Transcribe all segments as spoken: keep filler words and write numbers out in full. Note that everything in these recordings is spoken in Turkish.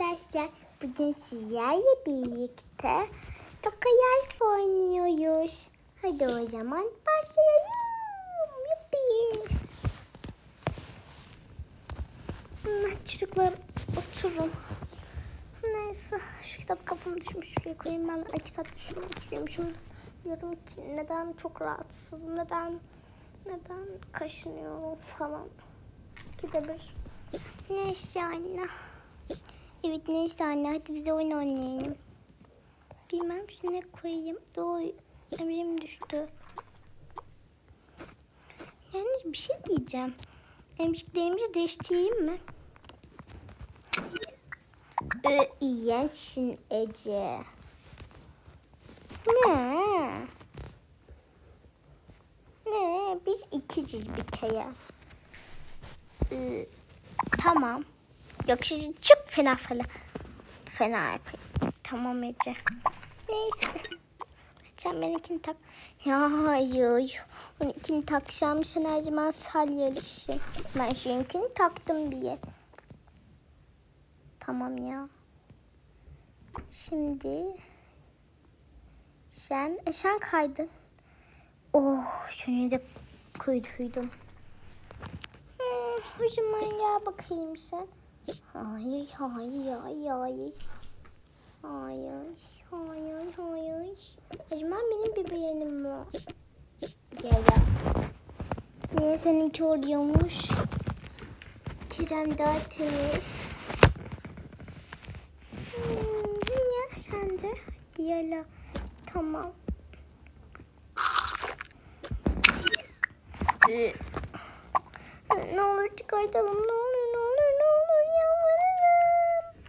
arkadaşlar, bugün sizlerle birlikte Toka oynuyoruz. Hadi o zaman başlayalım. Yuppi. Hmm, çocuklar oturun. Neyse, şu kitap kafamı düşmüş, şuraya koyayım. Ben iki saattir şuraya oturuyormuşum. Diyorum ki neden çok rahatsızım, neden neden kaşınıyorum falan. İkide bir. Neyse anne. Evet neyse anne, hadi bize oyun oynayalım. Bilmem şuna koyayım. Doğru, emrim düştü. Yani bir şey diyeceğim. Emciklerimizi değiştireyim mi? Ee, iğrençsin Ece. Ne? Ne? Biz ikiciz bir kere. Ee, tamam. Yok şimdi çok fena fena. Fena yapayım. Tamam Ece. Neyse. Sen benimkini tak. Ya hayır. Onunkini taksam sen her zaman salyalısın. Ben seninkini taktım diye. Tamam ya. Şimdi sen, e sen kaydın. Oh, şunu da kuyduydum. Hmm, o zaman gel bakayım sen. Hayır, hayır, hayır, hayır. Hayır, hayır, hayır. O zaman benim bir beğenim var. Gel gel. Niye seninki oluyormuş? Kerem daha temiz. Hmm, niye sen de? Diyala. Tamam. Ee, ne olur çıkartalım, ne olur, ne olur, ne olur, yalvarırım.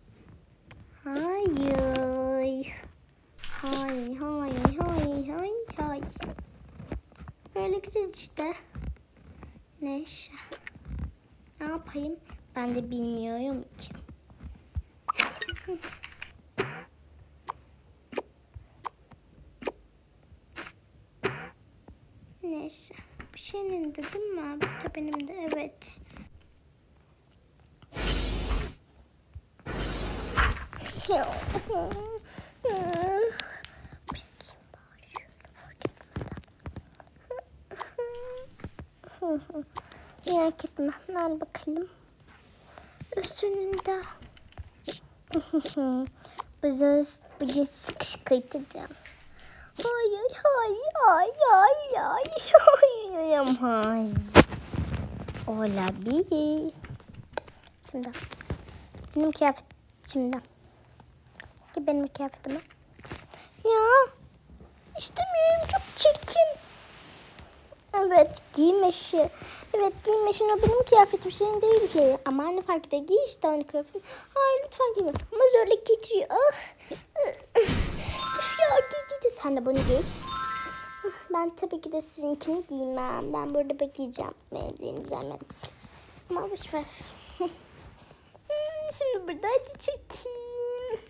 Hayır. Hayır, hayır, hayır, hayır, hayır. Böyle güzel işte. Neyse. Ne yapayım? Ben de bilmiyorum ki. Neyse. Bir şeyin de değil mi abi? Da benim de evet. Merak etme. Al bakalım. Üstünde. Bugün, bugün sıkışkırtacağım. Hayır, hayır, hayır, hayır, hayır, hayır, hayır. Olabilir. Şimdi. Benim kıyafet şimdi. Ki benim kıyafetime. Ya. İstemiyorum, çok çirkin. Evet, giymeşi. Evet, giymeşin o benim kıyafetim, senin değil ki. Ama anne fark eder, giy işte aynı kıyafet. Hayır lütfen giyme. Ama zorla getiriyor. Ah. Ya giy de sen de bunu giy. Ben tabii ki de sizinkini giymem. Ben burada bekleyeceğim. Mevziğinizi hemen. Ama boşver. Şimdi burada acı çekeyim.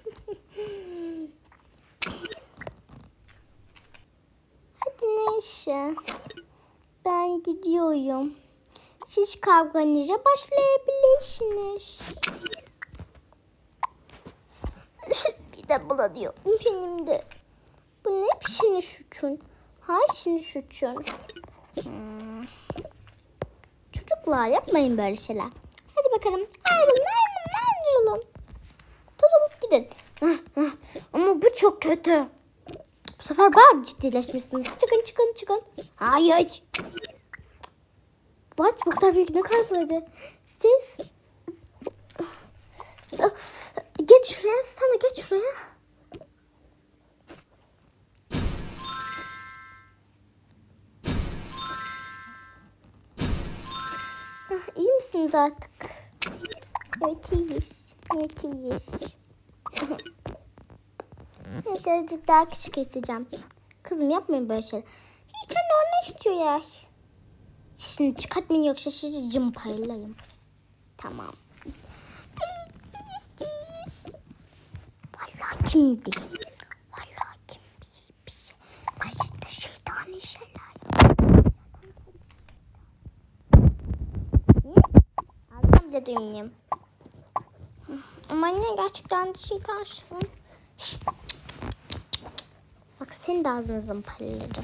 Hadi neyse. Ben gidiyorum. Siz kavganıza başlayabilirsiniz. Bir de bulanıyor. Benim de. Bu ne senin suçun? Hayır senin suçun. Hmm. Çocuklar yapmayın böyle şeyler. Hadi bakalım. Ayrılın ayrılın ayrılın. Toz olup gidin. Ama bu çok kötü. Bu sefer bayağı ciddileşmişsiniz. Çıkın çıkın çıkın. Hayır. What? Bu kadar büyük ne kayboldu? Siz. Geç şuraya. Sana geç şuraya. İyi misiniz artık? Evet iyiyiz. Evet iyiyiz. Neyse azıcık daha küçük geçeceğim. Kızım yapmayın böyle şeyler. Hiç anne o ne istiyor ya? Şimdi çıkartmayın yoksa sizi cımpaylayayım. Tamam. Vallahi kim değil. Vallahi kim değil. Bir şey. Başında şeytani şeyler. Adam bile duymayayım. Ama anne gerçekten de şey taşın. Şşt. Bak senin de ağzını zımparalarım.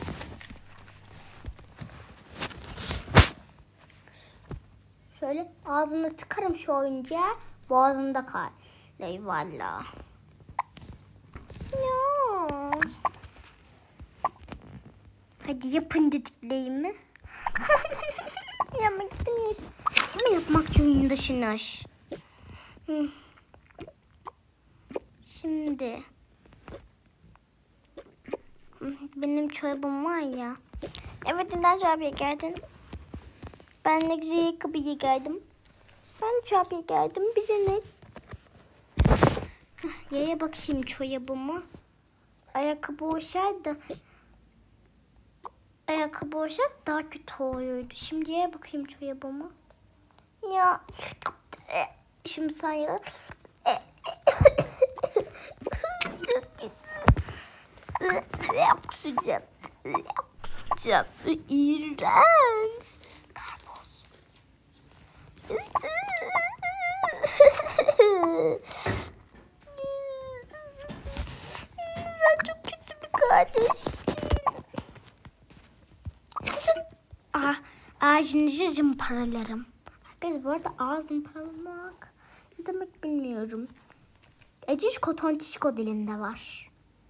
Şöyle ağzını tıkarım şu oyuncağa. Boğazında kal. Eyvallah. Ya. Hadi yapın dediklerimi. Yapmak istemiyorsun. Ama yapmak zorundasınız. Hı. Şimdi. Benim çorabım var ya. Evet, neden çorabıya geldin? Ben ne güzel ayakkabıya geldim. Ben çorabıya geldim. Bize ne? Yaya bakayım çorabıma. Ayakkabı olsaydı. Ayakkabı olsaydı daha kötü oluyordu. Şimdi yaya bakayım çorabıma. Ya. Şimdi sen ya. Kusacağım. Kusacağım. İğrenç. Karpuz. Sen çok kötü bir kardeşsin. Ah, ağzınızı zımparalarım. Herkes bu arada ağız zımparalamak ne demek bilmiyorum. Eciş kotontişko dilinde var.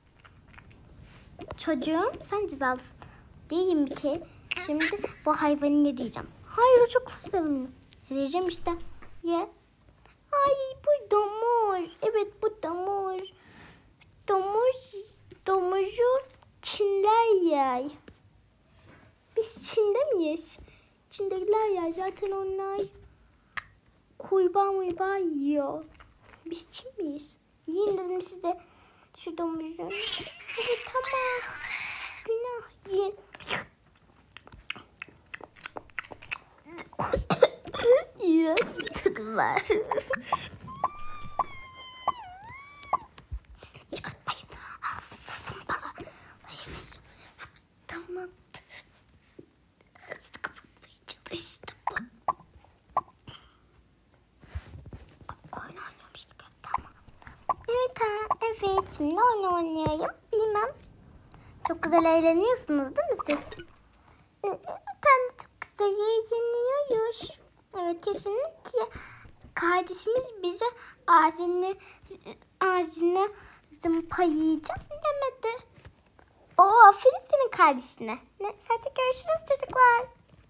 Çocuğum sen cezalısın. Diyeyim ki şimdi bu hayvanı ne diyeceğim? Hayır, o çok sevimli. Ne diyeceğim işte? Ye. Ay bu domuz. Evet bu domuz. Domuz. Domuzu Çinler yer. Biz Çin'de miyiz? Çin'dekiler yer zaten onlar. Kurbağa muybağa yiyor. Biz Çin miyiz? Yiyin dedim size şu domuzu. Evet tamam. Günah yiyin. İğrenç tadı var. Sesini çıkartmayın. Ağzınızı bana. Tamam. Kapatmaya çalıştım. Oyun oynuyormuş gibi. Tamam. Evet ha. Evet. Şimdi oyun oynayayım. Bilmem. Çok güzel eğleniyorsunuz değil mi siz? Evet, çok güzel eğleniyoruz. Evet, kesinlikle. Kardeşimiz bize ağzını ağzını zımpayacağım demedi. Oo, aferin senin kardeşine. Ne? Zaten görüşürüz çocuklar.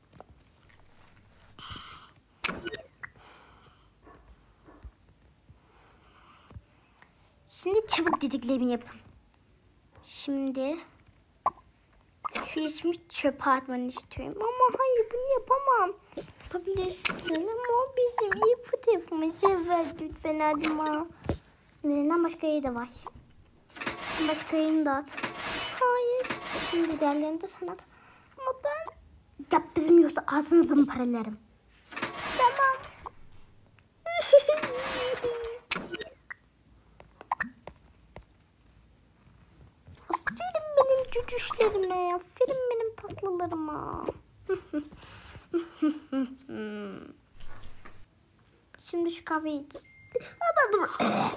Şimdi çabuk dediklerimi yapın. Şimdi şu ismi çöpe atmanı istiyorum. Ama hayır, bunu yapamam. Yapabilirsin ama o bizim iyi fotoğrafımızı ver lütfen Adma. Neden başka yeri de var. Başka yerini de at. Hayır. Şimdi diğerlerini de sen at. Ama ben yaptırmıyorsa ağzını zımparalarım. Tamam. Aferin benim cücüşlerime. Aferin benim tatlılarıma. Şimdi şu kahveyi iç. Ama dur.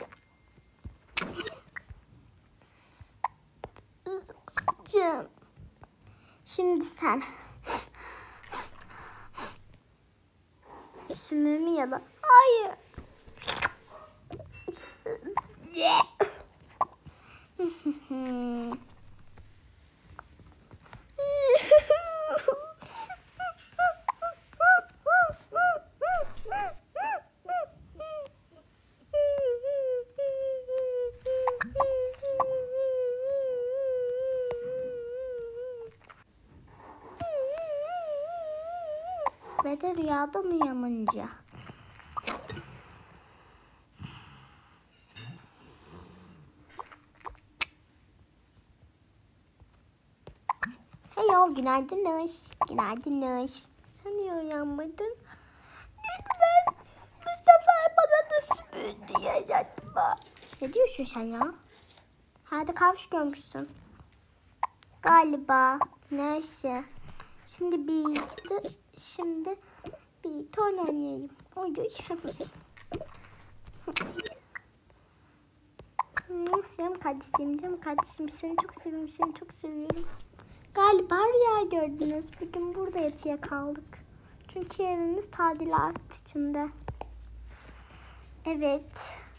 Canım. Şimdi sen. Sümümü yala. Hayır. Ve de rüyadan uyanınca. Hello, günaydınız. Günaydınız. Sen niye uyanmadın? Lütfen bu sefer bana da süpür diye yatma. Ne diyorsun sen ya? Hadi kavuş görmüşsün. Galiba. Neyse. Şimdi birlikte, şimdi birlikte oynayayım. Oy. kardeşim, canım kardeşim. Seni çok seviyorum, seni çok seviyorum. Galiba rüya gördünüz. Bugün burada yatıya kaldık. Çünkü evimiz tadilat içinde. Evet.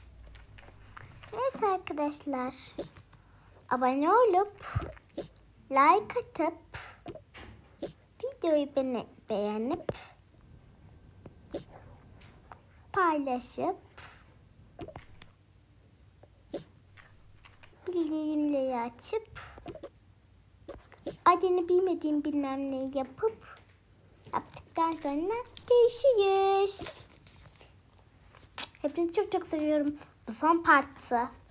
Neyse arkadaşlar. Abone olup like atıp videoyu beni beğenip paylaşıp bildirimleri açıp adını bilmediğim bilmem neyi yapıp yaptıktan sonra görüşürüz. Hepinizi çok çok seviyorum. Bu son partı.